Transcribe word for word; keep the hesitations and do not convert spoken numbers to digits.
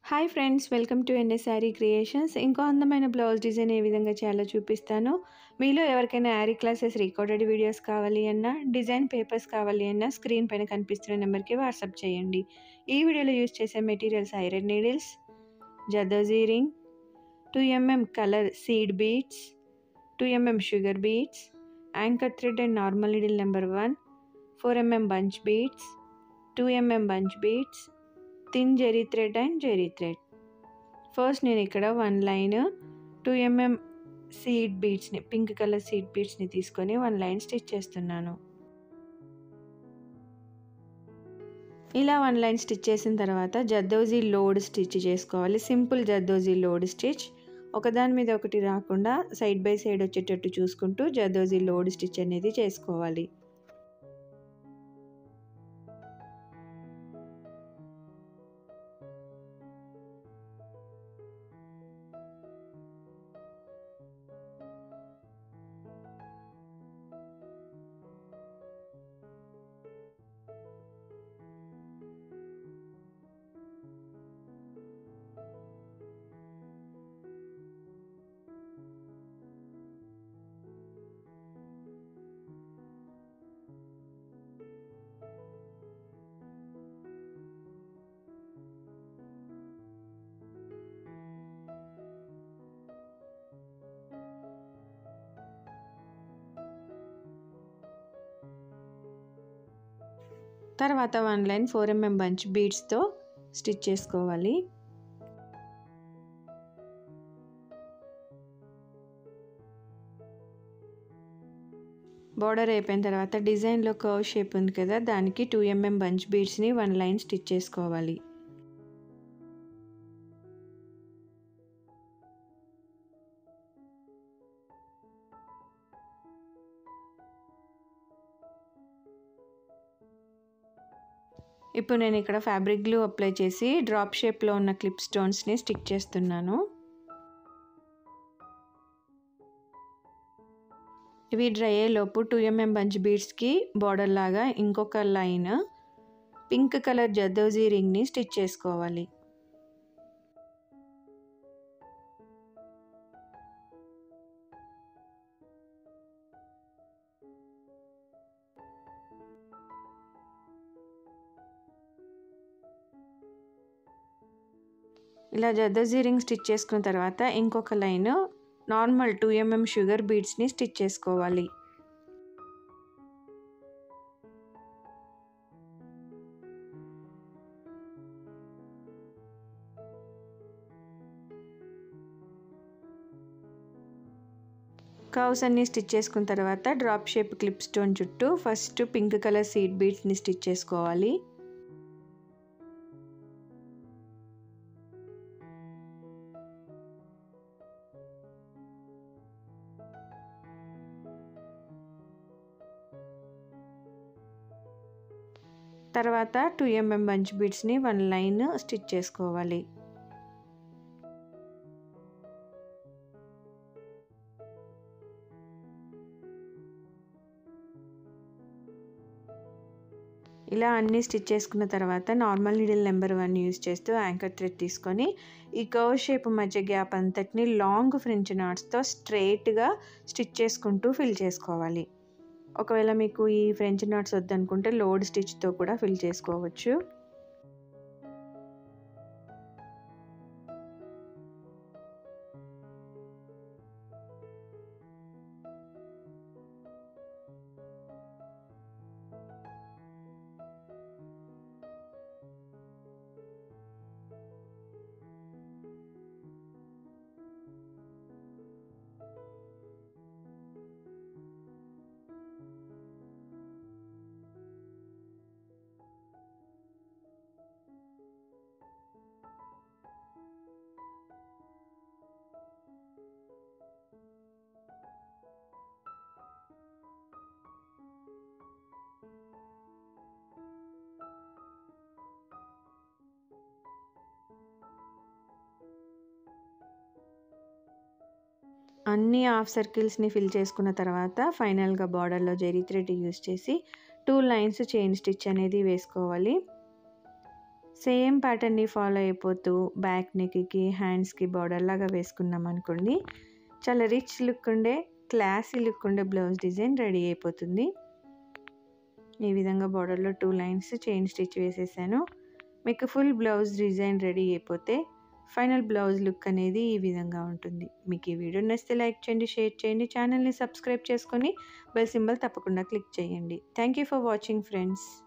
Hi friends, welcome to NS Aari creations. ఇంకో అందమైన blouse design ఏ విధంగా చేయాలో చూపిస్తాను. మీలో ఎవరికైనా ఆరి క్లాసెస్ రికార్డెడ్ వీడియోస్ కావాలి అన్నా, డిజైన్ పేపర్స్ కావాలి అన్నా స్క్రీన్ పైన కనిపిస్తున్న నెంబర్కి వాట్సాప్ చేయండి. ఈ వీడియోలో యూజ్ చేసే materials iron needles, zardozi ring, two mm colour seed beads, two mm sugar beads, Anchor thread and normal needle number one, four mm bunch beads, two mm bunch beads, thin zari thread and zari thread. First నేను ఇక్కడ one line two mm seed బీడ్స్ని, pink colour seed బీడ్స్ని తీసుకొని one line stitch చేస్తున్నాను. ఇలా one line stitch చేసిన తర్వాత zardozi load stitch చేసుకోవాలి. సింపుల్ జర్దోజీ లోడ్ స్టిచ్, ఒకదాని మీద ఒకటి రాకుండా సైడ్ బై సైడ్ వచ్చేటట్టు చూసుకుంటూ జర్దోజీ లోడ్ స్టిచ్ అనేది చేసుకోవాలి. తర్వాత one line four mm bunch బీడ్స్తో స్టిచ్ చేసుకోవాలి. బార్డర్ అయిపోయిన తర్వాత డిజైన్లో కర్వ్ షేప్ ఉంది కదా, దానికి టూ ఎంఎం బంచ్ బీడ్స్ని వన్ లైన్ స్టిచ్ చేసుకోవాలి. ఇప్పుడు నేను ఇక్కడ ఫ్యాబ్రిక్ గ్లూ అప్లై చేసి డ్రాప్ షేప్లో ఉన్న క్లిప్ స్టోన్స్ని స్టిక్ చేస్తున్నాను. ఇవి డ్రై అయ్యేలోపు టూ ఎంఎం బంచ్ బీడ్స్కి బార్డర్ లాగా ఇంకొక లైన్ పింక్ కలర్ జర్దోజీ రింగ్ని స్టిచ్ చేసుకోవాలి. ఇలా జర్దోజీ రింగ్ స్టిచ్ చేసుకున్న తర్వాత ఇంకొక line normal two mm sugar బీడ్స్ని స్టిచ్ చేసుకోవాలి. కర్వ్స్ అన్ని స్టిచ్ చేసుకున్న తర్వాత డ్రాప్ షేప్ క్లిప్ స్టోన్ చుట్టూ ఫస్ట్ పింక్ కలర్ సీడ్ బీడ్స్ని స్టిచ్ చేసుకోవాలి. తర్వాత టూ ఎంఎం బంచ్ బీడ్స్ని వన్ లైన్ స్టిచ్ చేసుకోవాలి. ఇలా అన్నీ స్టిచ్ చేసుకున్న తర్వాత normal needle number one use చేస్తూ యాంకర్ థ్రెడ్ తీసుకొని ఈ కర్వ్ షేప్ మధ్య గ్యాప్ అంతటిని లాంగ్ ఫ్రెంచ్ నాట్స్తో స్ట్రైట్గా స్టిచ్ చేసుకుంటూ ఫిల్ చేసుకోవాలి. ఒకవేళ మీకు ఈ ఫ్రెంచ్ నాట్స్ వద్దనుకుంటే లోడ్ స్టిచ్తో కూడా ఫిల్ చేసుకోవచ్చు. అన్ని హాఫ్ సర్కిల్స్ని ఫిల్ చేసుకున్న తర్వాత ఫైనల్గా బార్డర్లో జెరీ థ్రెడ్ యూస్ చేసి టూ లైన్స్ చైన్ స్టిచ్ అనేది వేసుకోవాలి. సేమ్ ప్యాటర్న్ని ఫాలో అయిపోతూ బ్యాక్ నెక్కి హ్యాండ్స్కి బార్డర్ లాగా వేసుకున్నాం అనుకోండి, చాలా రిచ్ లుక్ ఉండే క్లాసీ లుక్ ఉండే బ్లౌజ్ డిజైన్ రెడీ అయిపోతుంది. ఈ విధంగా బార్డర్లో టూ లైన్స్ చైన్ స్టిచ్ వేసేసాను. మీకు ఫుల్ బ్లౌజ్ డిజైన్ రెడీ అయిపోతే ఫైనల్ బ్లౌజ్ లుక్ అనేది ఈ విధంగా ఉంటుంది. మీకు ఈ వీడియో నచ్చితే లైక్ చేయండి, షేర్ చేయండి, ఛానల్ని సబ్స్క్రైబ్ చేసుకొని బెల్ సింబల్ తప్పకుండా క్లిక్ చేయండి. Thank you for watching friends.